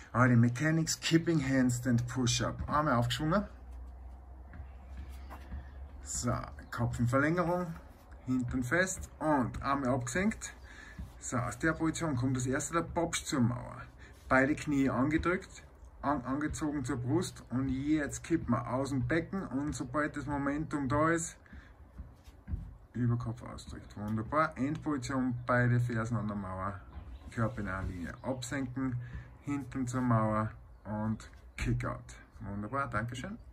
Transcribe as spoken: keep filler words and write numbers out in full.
Ah, die Mechanics Kipping Handstand Push-Up. Arme aufgeschwungen. So, Kopfenverlängerung, hinten fest und Arme abgesenkt. So, aus der Position kommt das erste der Popsch zur Mauer. Beide Knie angedrückt, an, angezogen zur Brust und jetzt kippen wir aus dem Becken und sobald das Momentum da ist, Überkopf ausdrückt. Wunderbar. Endposition, beide Fersen an der Mauer, Körper in einer Linie. Absenken, hinten zur Mauer und Kickout. Wunderbar, Dankeschön.